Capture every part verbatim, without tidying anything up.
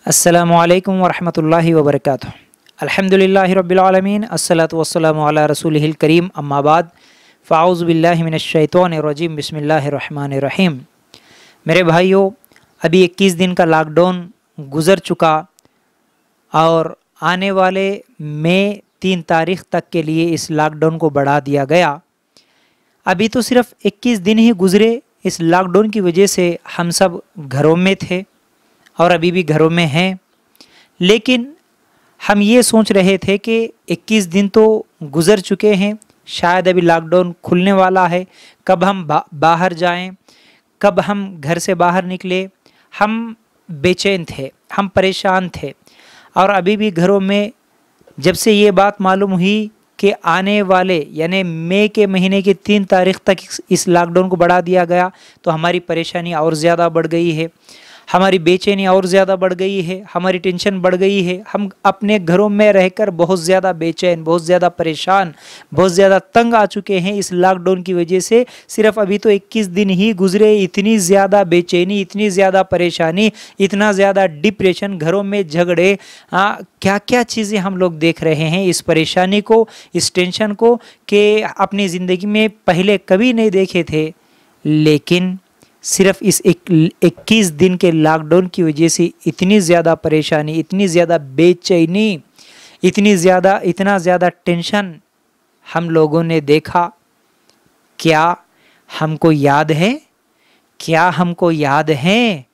अस्सलामुअलैकुम वरहमतुल्लाहि वबरकातुहू। अल्हम्दुलिल्लाहि रब्बिल आलमीन, अस्सलातु वस्सलामु अला रसूलिहिल करीम, अम्मा बाद, फ़ाऊज़ु बिल्लाहि मिनश शैतानिर रजीम, बिस्मिल्लाहिर रहमानिर रहीम। मेरे भाइयों, अभी इक्कीस दिन का लॉकडाउन गुज़र चुका और आने वाले मई तीन तारीख़ तक के लिए इस लॉकडाउन को बढ़ा दिया गया। अभी तो सिर्फ़ इक्कीस दिन ही गुज़रे। इस लॉकडाउन की वजह से हम सब घरों में थे और अभी भी घरों में हैं, लेकिन हम ये सोच रहे थे कि इक्कीस दिन तो गुज़र चुके हैं, शायद अभी लॉकडाउन खुलने वाला है, कब हम बा, बाहर जाएं, कब हम घर से बाहर निकले। हम बेचैन थे, हम परेशान थे और अभी भी घरों में जब से ये बात मालूम हुई कि आने वाले यानी मई के महीने की तीन तारीख़ तक इस लॉकडाउन को बढ़ा दिया गया, तो हमारी परेशानी और ज़्यादा बढ़ गई है, हमारी बेचैनी और ज़्यादा बढ़ गई है, हमारी टेंशन बढ़ गई है। हम अपने घरों में रहकर बहुत ज़्यादा बेचैन, बहुत ज़्यादा परेशान, बहुत ज़्यादा तंग आ चुके हैं इस लॉकडाउन की वजह से। सिर्फ अभी तो इक्कीस दिन ही गुजरे, इतनी ज़्यादा बेचैनी, इतनी ज़्यादा परेशानी, इतना ज़्यादा डिप्रेशन, घरों में झगड़े, हाँ क्या क्या चीज़ें हम लोग देख रहे हैं। इस परेशानी को, इस टेंशन को कि अपनी ज़िंदगी में पहले कभी नहीं देखे थे, लेकिन सिर्फ इस इक्कीस दिन के लॉकडाउन की वजह से इतनी ज़्यादा परेशानी, इतनी ज़्यादा बेचैनी, इतनी ज़्यादा इतना ज़्यादा टेंशन हम लोगों ने देखा। क्या हमको याद है? क्या हमको याद है?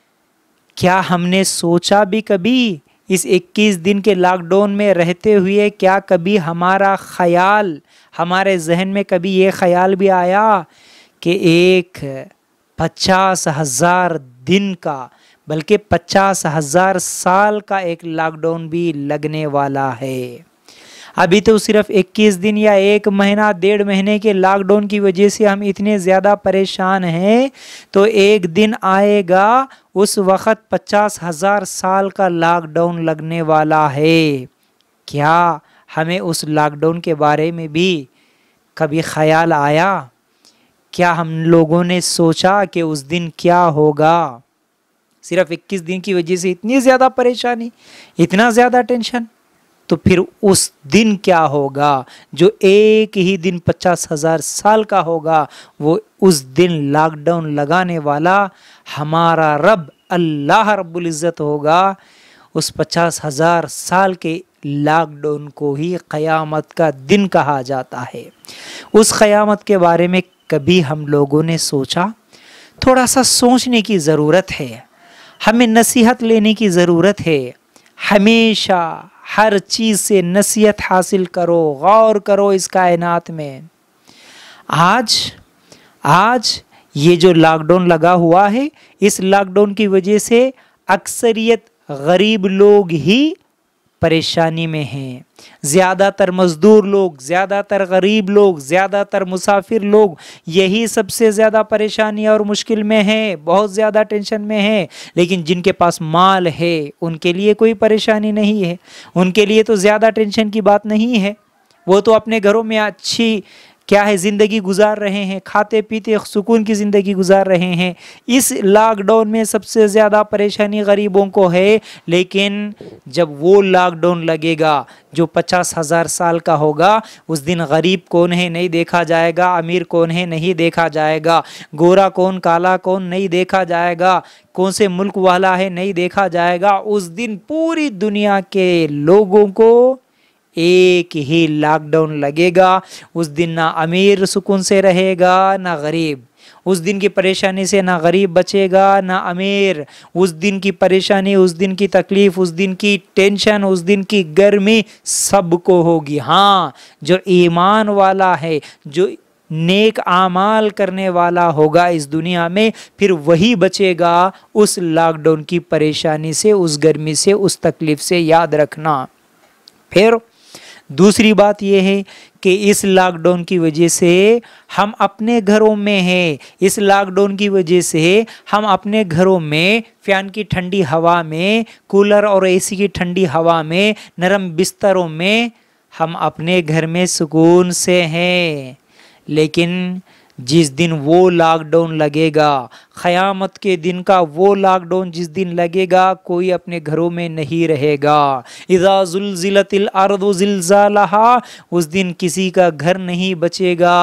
क्या हमने सोचा भी कभी इस इक्कीस दिन के लॉकडाउन में रहते हुए, क्या कभी हमारा ख्याल, हमारे जहन में कभी ये ख्याल भी आया कि एक पचास हज़ार दिन का, बल्कि पचास हज़ार साल का एक लॉकडाउन भी लगने वाला है? अभी तो सिर्फ इक्कीस दिन या एक महीना, डेढ़ महीने के लॉकडाउन की वजह से हम इतने ज़्यादा परेशान हैं, तो एक दिन आएगा उस वक़्त पचास हज़ार साल का लॉकडाउन लगने वाला है। क्या हमें उस लॉकडाउन के बारे में भी कभी ख्याल आया? क्या हम लोगों ने सोचा कि उस दिन क्या होगा? सिर्फ इक्कीस दिन की वजह से इतनी ज़्यादा परेशानी, इतना ज़्यादा टेंशन, तो फिर उस दिन क्या होगा जो एक ही दिन पचास हज़ार साल का होगा? वो उस दिन लॉकडाउन लगाने वाला हमारा रब अल्लाह रब्बुल इज़्ज़त होगा। उस पचास हज़ार साल के लॉकडाउन को ही क़यामत का दिन कहा जाता है। उस क़यामत के बारे में कभी हम लोगों ने सोचा? थोड़ा सा सोचने की ज़रूरत है, हमें नसीहत लेने की ज़रूरत है। हमेशा हर चीज़ से नसीहत हासिल करो, गौर करो इस कायनात में। आज आज ये जो लॉकडाउन लगा हुआ है, इस लॉकडाउन की वजह से अक्सरियत गरीब लोग ही परेशानी में हैं। ज़्यादातर मज़दूर लोग, ज़्यादातर गरीब लोग, ज़्यादातर मुसाफिर लोग, यही सबसे ज़्यादा परेशानी और मुश्किल में हैं, बहुत ज़्यादा टेंशन में हैं। लेकिन जिनके पास माल है उनके लिए कोई परेशानी नहीं है, उनके लिए तो ज़्यादा टेंशन की बात नहीं है। वो तो अपने घरों में अच्छी क्या है ज़िंदगी गुजार रहे हैं, खाते पीते सुकून की ज़िंदगी गुजार रहे हैं। इस लॉकडाउन में सबसे ज़्यादा परेशानी गरीबों को है। लेकिन जब वो लॉकडाउन लगेगा जो पचास हज़ार साल का होगा, उस दिन गरीब कौन है नहीं देखा जाएगा, अमीर कौन है नहीं देखा जाएगा, गोरा कौन काला कौन नहीं देखा जाएगा, कौन से मुल्क वाला है नहीं देखा जाएगा। उस दिन पूरी दुनिया के लोगों को एक ही लॉकडाउन लगेगा। उस दिन ना अमीर सुकून से रहेगा ना गरीब। उस दिन की परेशानी से ना गरीब बचेगा ना अमीर। उस दिन की परेशानी, उस दिन की तकलीफ़, उस दिन की टेंशन, उस दिन की गर्मी सबको होगी। हाँ, जो ईमान वाला है, जो नेक आमाल करने वाला होगा इस दुनिया में, फिर वही बचेगा उस लॉकडाउन की परेशानी से, उस गर्मी से, उस तकलीफ़ से। याद रखना। फिर दूसरी बात यह है कि इस लॉकडाउन की वजह से हम अपने घरों में हैं। इस लॉकडाउन की वजह से हम अपने घरों में फ़ैन की ठंडी हवा में, कूलर और एसी की ठंडी हवा में, नरम बिस्तरों में हम अपने घर में सुकून से हैं। लेकिन जिस दिन वो लॉकडाउन लगेगा, क़यामत के दिन का वो लॉकडाउन जिस दिन लगेगा, कोई अपने घरों में नहीं रहेगा। इज़ा ज़ुल्ज़िलतिल अर्दु ज़िल्ज़ालहा, उस दिन किसी का घर नहीं बचेगा।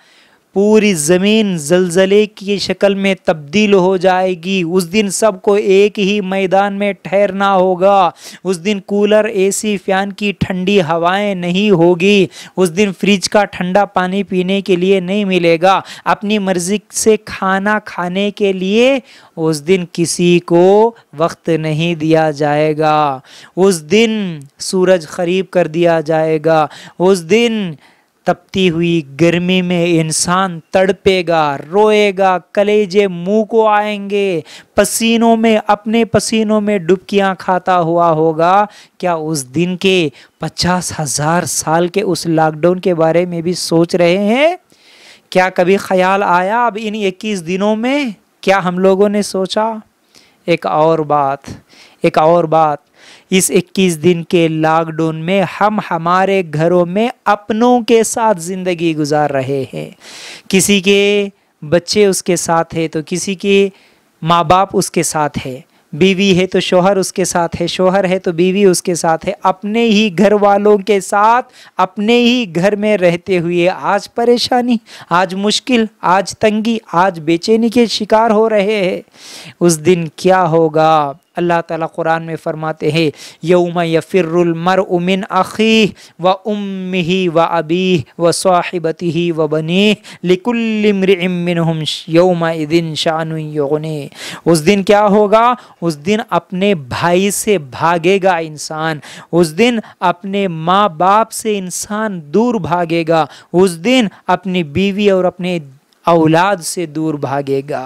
पूरी ज़मीन ज़लज़ले की शक्ल में तब्दील हो जाएगी। उस दिन सबको एक ही मैदान में ठहरना होगा। उस दिन कूलर, एसी, फ़ैन की ठंडी हवाएं नहीं होगी। उस दिन फ्रिज का ठंडा पानी पीने के लिए नहीं मिलेगा। अपनी मर्ज़ी से खाना खाने के लिए उस दिन किसी को वक्त नहीं दिया जाएगा। उस दिन सूरज ख़रीब कर दिया जाएगा। उस दिन तपती हुई गर्मी में इंसान तड़पेगा, रोएगा, कलेजे मुंह को आएंगे, पसीनों में, अपने पसीनों में डुबकियां खाता हुआ होगा। क्या उस दिन के पचास हजार साल के उस लॉकडाउन के बारे में भी सोच रहे हैं? क्या कभी ख्याल आया अब इन इक्कीस दिनों में? क्या हम लोगों ने सोचा? एक और बात एक और बात इस इक्कीस दिन के लॉकडाउन में हम हमारे घरों में अपनों के साथ ज़िंदगी गुजार रहे हैं। किसी के बच्चे उसके साथ है तो किसी के माँ बाप उसके साथ है, बीवी है तो शोहर उसके साथ है, शोहर है तो बीवी उसके साथ है। अपने ही घर वालों के साथ अपने ही घर में रहते हुए आज परेशानी, आज मुश्किल, आज तंगी, आज बेचैनी के शिकार हो रहे हैं। उस दिन क्या होगा? अल्लाह ताला कुरान में फरमाते हैं, यौमा यफिर्रुल मरउ मिन अखीह व उम्मिही व अबीह व साहिबतिही व बनीह लिकुल्लि इम्रिइम मिनहुम यौमा इदिन शानुन युगनी। उस दिन क्या होगा? उस दिन अपने भाई से भागेगा इंसान। उस दिन अपने माँ बाप से इंसान दूर भागेगा। उस दिन अपनी बीवी और अपने औलाद से दूर भागेगा।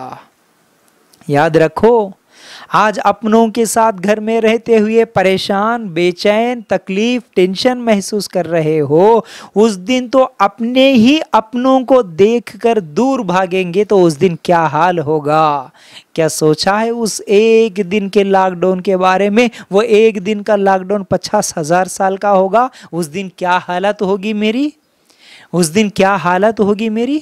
याद रखो, आज अपनों के साथ घर में रहते हुए परेशान, बेचैन, तकलीफ, टेंशन महसूस कर रहे हो। उस दिन तो अपने ही अपनों को देखकर दूर भागेंगे तो उस दिन क्या हाल होगा? क्या सोचा है उस एक दिन के लॉकडाउन के बारे में? वो एक दिन का लॉकडाउन पचास हजार साल का होगा। उस दिन क्या हालत होगी मेरी? उस दिन क्या हालत होगी मेरी?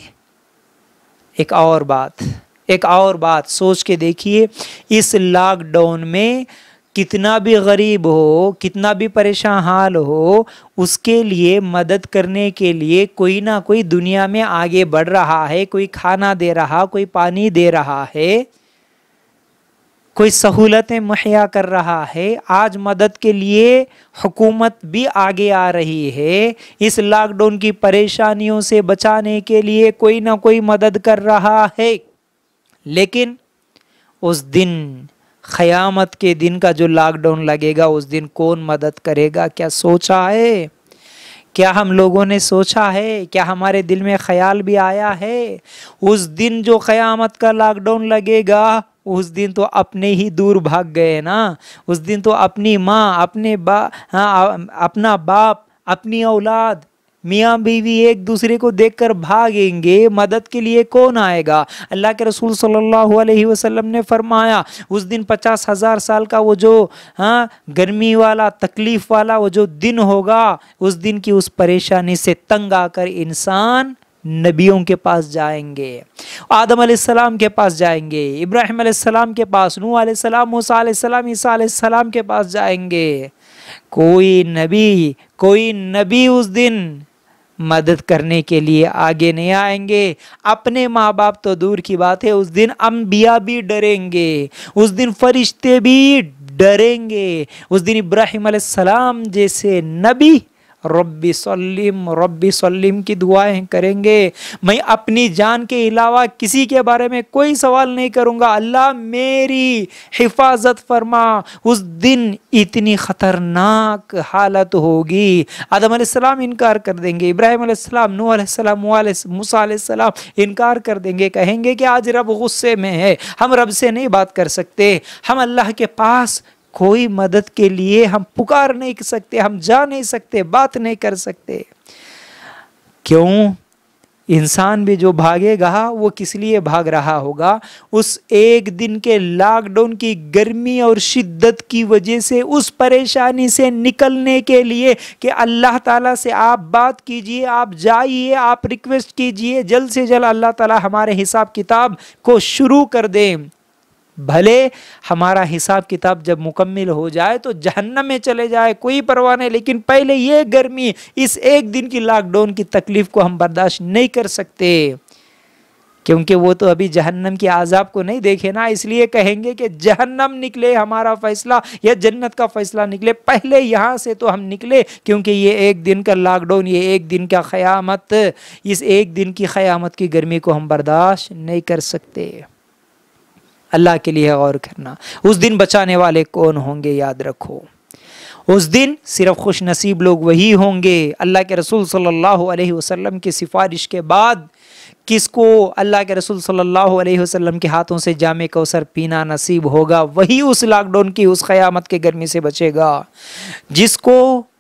एक और बात एक और बात सोच के देखिए, इस लॉकडाउन में कितना भी गरीब हो, कितना भी परेशान हाल हो, उसके लिए मदद करने के लिए कोई ना कोई दुनिया में आगे बढ़ रहा है। कोई खाना दे रहा, कोई पानी दे रहा है, कोई सहूलतें मुहैया कर रहा है। आज मदद के लिए हुकूमत भी आगे आ रही है। इस लॉकडाउन की परेशानियों से बचाने के लिए कोई ना कोई मदद कर रहा है। लेकिन उस दिन, क़यामत के दिन का जो लॉकडाउन लगेगा, उस दिन कौन मदद करेगा? क्या सोचा है? क्या हम लोगों ने सोचा है? क्या हमारे दिल में ख्याल भी आया है? उस दिन जो क़यामत का लॉकडाउन लगेगा, उस दिन तो अपने ही दूर भाग गए ना। उस दिन तो अपनी माँ, अपने बा हाँ, अपना बाप, अपनी औलाद, मियाँ बीवी एक दूसरे को देखकर भागेंगे। मदद के लिए कौन आएगा? अल्लाह के रसूल सल्लल्लाहु अलैहि वसल्लम ने फरमाया, उस दिन पचास हजार साल का वो जो हाँ गर्मी वाला, तकलीफ वाला वो जो दिन होगा, उस दिन की उस परेशानी से तंग आकर इंसान नबियों के पास जाएंगे, आदम अलैहिस्सलाम के पास जाएंगे, इब्राहिम अलैहिस्सलाम के पास, नूह अलैहिस्सलाम, मूसा अलैहिस्सलाम, ईसा अलैहिस्सलाम के पास जाएंगे। कोई नबी कोई नबी उस दिन मदद करने के लिए आगे नहीं आएंगे। अपने माँ बाप तो दूर की बात है, उस दिन अंबिया भी डरेंगे, उस दिन फरिश्ते भी डरेंगे। उस दिन इब्राहिम अलैहिस्सलाम जैसे नबी रब्बी सल्लिम रब्बी सल्लिम की दुआएं करेंगे। मैं अपनी जान के अलावा किसी के बारे में कोई सवाल नहीं करूंगा, अल्लाह मेरी हिफाजत फरमा। उस दिन इतनी खतरनाक हालत होगी। आदम अलैहिस्सलाम इनकार कर देंगे, इब्राहिम अलैहिस्सलाम, नूह अलैहिस्सलाम, मूसा अलैहिस्सलाम इनकार कर देंगे। कहेंगे कि आज रब गुस्से में है, हम रब से नहीं बात कर सकते, हम अल्लाह के पास कोई मदद के लिए हम पुकार नहीं सकते, हम जा नहीं सकते, बात नहीं कर सकते। क्यों? इंसान भी जो भागेगा वो किस लिए भाग रहा होगा? उस एक दिन के लॉकडाउन की गर्मी और शिद्दत की वजह से, उस परेशानी से निकलने के लिए कि अल्लाह ताला से आप बात कीजिए, आप जाइए, आप रिक्वेस्ट कीजिए, जल्द से जल्द अल्लाह ताला हमारे हिसाब किताब को शुरू कर दें। भले हमारा हिसाब किताब जब मुकम्मिल हो जाए तो जहन्नम में चले जाए, कोई परवाह नहीं, लेकिन पहले ये गर्मी, इस एक दिन की लॉकडाउन की तकलीफ को हम बर्दाश्त नहीं कर सकते, क्योंकि वो तो अभी जहन्नम के आज़ाब को नहीं देखे ना। इसलिए कहेंगे कि जहन्नम निकले हमारा फैसला या जन्नत का फैसला निकले, पहले यहाँ से तो हम निकले, क्योंकि ये एक दिन का लॉकडाउन, ये एक दिन का क़यामत, इस एक दिन की क़यामत की गर्मी को हम बर्दाश्त नहीं कर सकते। अल्लाह के लिए गौर करना। उस दिन बचाने वाले कौन होंगे? याद रखो, उस दिन सिर्फ खुश नसीब लोग वही होंगे। अल्लाह के रसूल सल्लल्लाहु अलैहि वसल्लम की सिफारिश के बाद किसको अल्लाह के रसूल सल्लल्लाहु अलैहि वसल्लम के हाथों से जामे कौसर पीना नसीब होगा, वही उस लॉकडाउन की, उस क़यामत के गर्मी से बचेगा। जिसको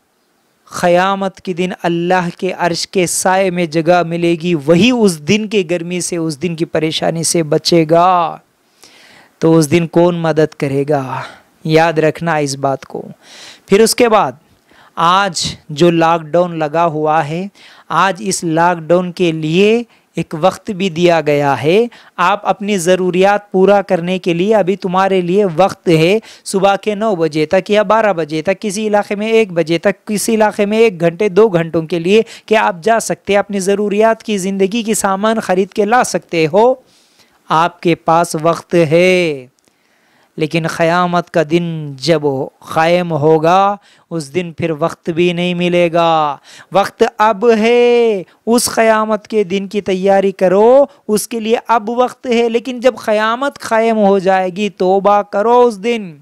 क़यामत के दिन अल्लाह के अर्श के साए में जगह मिलेगी, वही उस दिन की गर्मी से, उस दिन की परेशानी से बचेगा। तो उस दिन कौन मदद करेगा? याद रखना इस बात को। फिर उसके बाद आज जो लॉकडाउन लगा हुआ है, आज इस लॉकडाउन के लिए एक वक्त भी दिया गया है। आप अपनी ज़रूरियात पूरा करने के लिए अभी तुम्हारे लिए वक्त है, सुबह के नौ बजे तक या बारह बजे तक, किसी इलाके में एक बजे तक, किसी इलाके में एक घंटे दो घंटों के लिए कि आप जा सकते हैं, अपनी ज़रूरियात की, ज़िंदगी की सामान ख़रीद के ला सकते हो। आपके पास वक्त है, लेकिन क़यामत का दिन जब क़ायम होगा, उस दिन फिर वक्त भी नहीं मिलेगा। वक्त अब है, उस क़यामत के दिन की तैयारी करो, उसके लिए अब वक्त है। लेकिन जब क़यामत क़ायम हो जाएगी, तौबा करो, उस दिन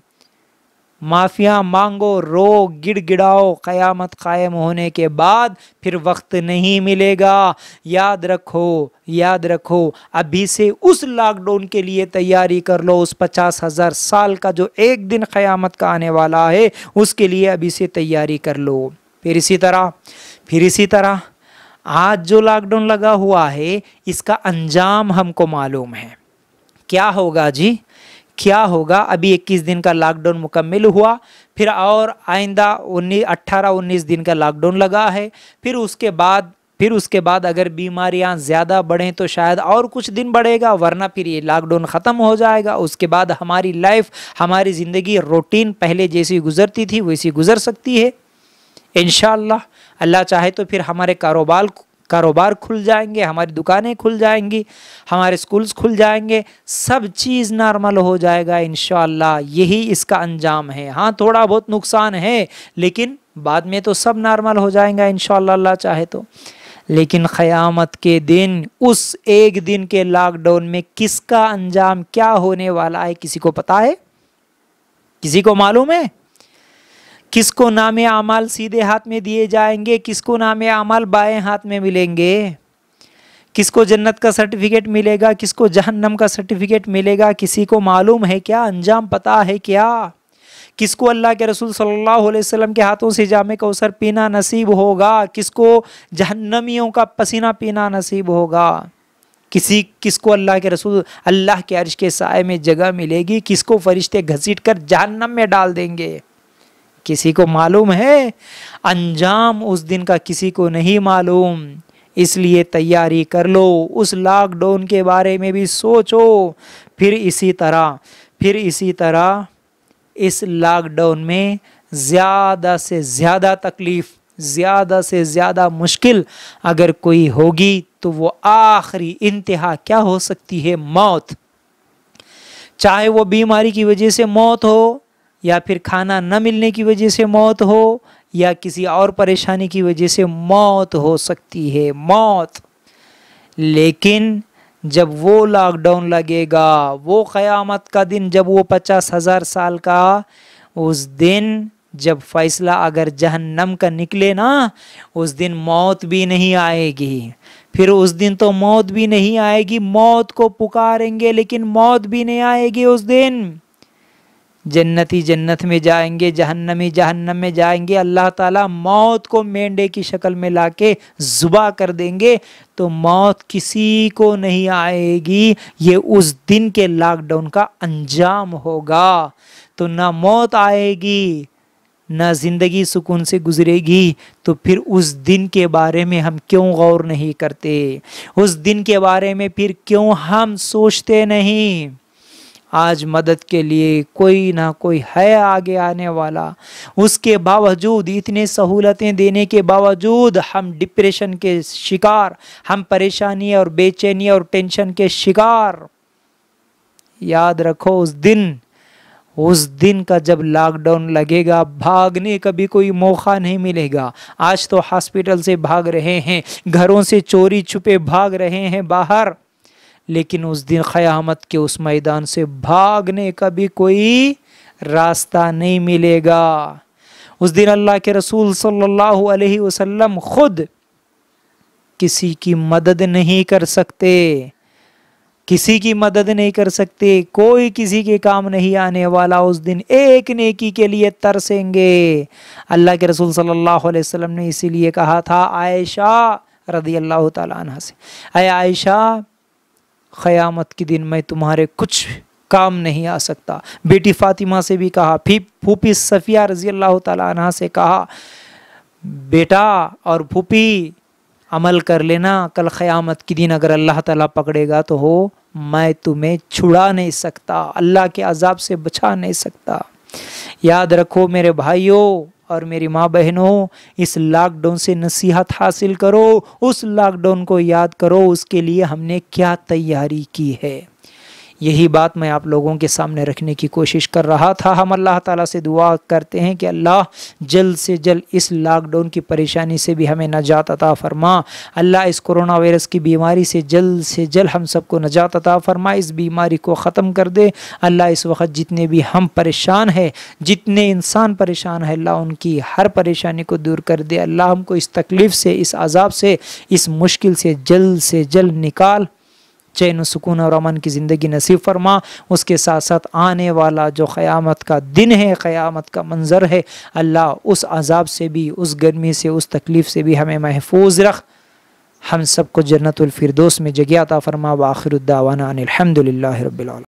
माफ़िया मांगो, रो, गिड़गिड़ाओ, क़यामत क़ायम होने के बाद फिर वक्त नहीं मिलेगा। याद रखो, याद रखो, अभी से उस लॉकडाउन के लिए तैयारी कर लो। उस पचास हज़ार साल का जो एक दिन क़यामत का आने वाला है, उसके लिए अभी से तैयारी कर लो। फिर इसी तरह फिर इसी तरह आज जो लॉकडाउन लगा हुआ है, इसका अंजाम हमको मालूम है। क्या होगा जी? क्या होगा? अभी इक्कीस दिन का लॉकडाउन मुकम्मिल हुआ, फिर और आइंदा उन्नीस अट्ठारह उन्नीस दिन का लॉकडाउन लगा है। फिर उसके बाद फिर उसके बाद अगर बीमारियां ज़्यादा बढ़ें तो शायद और कुछ दिन बढ़ेगा, वरना फिर ये लॉकडाउन ख़त्म हो जाएगा। उसके बाद हमारी लाइफ, हमारी ज़िंदगी रूटीन पहले जैसी गुजरती थी वैसी गुजर सकती है इंशाअल्लाह। अल्लाह चाहे तो फिर हमारे कारोबार कारोबार खुल जाएंगे, हमारी दुकानें खुल जाएंगी, हमारे स्कूल्स खुल जाएंगे, सब चीज़ नॉर्मल हो जाएगा इंशाअल्लाह। यही इसका अंजाम है। हाँ, थोड़ा बहुत नुकसान है, लेकिन बाद में तो सब नॉर्मल हो जाएगा इंशाअल्लाह, अल्लाह चाहे तो। लेकिन क़यामत के दिन, उस एक दिन के लॉकडाउन में किसका अंजाम क्या होने वाला है, किसी को पता है? किसी को मालूम है? किसको नामे आमाल सीधे हाथ में दिए जाएंगे, किसको नामे आमाल बाएं हाथ में मिलेंगे, किसको जन्नत का सर्टिफिकेट मिलेगा, किसको जहन्नम का सर्टिफिकेट मिलेगा, किसी को मालूम है क्या? अंजाम पता है क्या? किसको अल्लाह के रसूल सल्लल्लाहु अलैहि वसल्लम के हाथों से जामे कौसर पीना नसीब होगा, किसको जहन्नमियों का पसीना पीना नसीब होगा, किसी किसको अल्लाह के रसूल अल्लाह के अर्श के साए में जगह मिलेगी, किसको फरिश्ते घसीट कर जहन्नम में डाल देंगे, किसी को मालूम है? अंजाम उस दिन का किसी को नहीं मालूम। इसलिए तैयारी कर लो, उस लॉकडाउन के बारे में भी सोचो। फिर इसी तरह फिर इसी तरह इस लॉकडाउन में ज़्यादा से ज़्यादा तकलीफ़, ज़्यादा से ज़्यादा मुश्किल अगर कोई होगी तो वो आखिरी इंतहा क्या हो सकती है? मौत। चाहे वो बीमारी की वजह से मौत हो, या फिर खाना न मिलने की वजह से मौत हो, या किसी और परेशानी की वजह से मौत हो सकती है, मौत। लेकिन जब वो लॉकडाउन लगेगा, वो क़यामत का दिन, जब वो पचास हज़ार साल का, उस दिन जब फैसला अगर जहन्नम का निकले ना, उस दिन मौत भी नहीं आएगी। फिर उस दिन तो मौत भी नहीं आएगी, मौत को पुकारेंगे लेकिन मौत भी नहीं आएगी उस दिन। जन्नती जन्नत में जाएंगे, जहन्नमी जहन्नम में जाएंगे। अल्लाह ताला मौत को मेंढे की शक्ल में लाके जुबा कर देंगे तो मौत किसी को नहीं आएगी। ये उस दिन के लॉकडाउन का अंजाम होगा। तो ना मौत आएगी ना जिंदगी सुकून से गुजरेगी। तो फिर उस दिन के बारे में हम क्यों गौर नहीं करते? उस दिन के बारे में फिर क्यों हम सोचते नहीं? आज मदद के लिए कोई ना कोई है आगे आने वाला, उसके बावजूद, इतने सहूलतें देने के बावजूद हम डिप्रेशन के शिकार, हम परेशानी और बेचैनी और टेंशन के शिकार। याद रखो उस दिन, उस दिन का जब लॉकडाउन लगेगा, भागने का भी कोई मौका नहीं मिलेगा। आज तो हॉस्पिटल से भाग रहे हैं, घरों से चोरी छुपे भाग रहे हैं बाहर, लेकिन उस दिन क़यामत के उस मैदान से भागने का भी कोई रास्ता नहीं मिलेगा। उस दिन अल्लाह के रसूल सल्लल्लाहु अलैहि वसल्लम खुद किसी की मदद नहीं कर सकते, किसी की मदद नहीं कर सकते, कोई किसी के काम नहीं आने वाला। उस दिन एक नेकी के लिए तरसेंगे। अल्लाह के रसूल सल्लल्लाहु अलैहि वसल्लम ने इसीलिए कहा था आयशा रज़ी अल्लाह ताला अन्हा से, अय आयशा, क़यामत के दिन मैं तुम्हारे कुछ काम नहीं आ सकता। बेटी फातिमा से भी कहा, फिर फूफी सफ़िया रज़ी अल्लाह ताला अन्हा से कहा, बेटा और फूफी अमल कर लेना, कल क़यामत के दिन अगर अल्लाह ताला पकड़ेगा तो हो मैं तुम्हें छुड़ा नहीं सकता, अल्लाह के अजाब से बचा नहीं सकता। याद रखो मेरे भाइयों और मेरी माँ बहनों, इस लॉकडाउन से नसीहत हासिल करो, उस लॉकडाउन को याद करो, उसके लिए हमने क्या तैयारी की है। यही बात मैं आप लोगों के सामने रखने की कोशिश कर रहा था। हम अल्लाह ताला से दुआ करते हैं कि अल्लाह जल्द से जल्द इस लॉकडाउन की परेशानी से भी हमें नजात अता फरमा। अल्लाह इस कोरोना वायरस की बीमारी से जल्द से जल्द हम सबको नजात अता फरमा, इस बीमारी को ख़त्म कर दे। अल्लाह इस वक्त जितने भी हम परेशान हैं, जितने इंसान परेशान है, अल्लाह उनकी हर परेशानी को दूर कर दे। अल्लाह हमको इस तकलीफ़ से, इस अजाब से, इस मुश्किल से जल्द से जल्द निकाल, चैन सुकून और अमन की ज़िंदगी नसीब फरमा। उसके साथ साथ आने वाला जो क़यामत का दिन है, क़यामत का मंज़र है, अल्लाह उस अजाब से भी, उस गर्मी से, उस तकलीफ़ से भी हमें महफूज रख। हम सबको जन्नतुल फिरदौस में जगह अता फरमा। व आखिरुद्दावाना अनिल हम्दुलिल्लाहि रब्बिल आलमीन।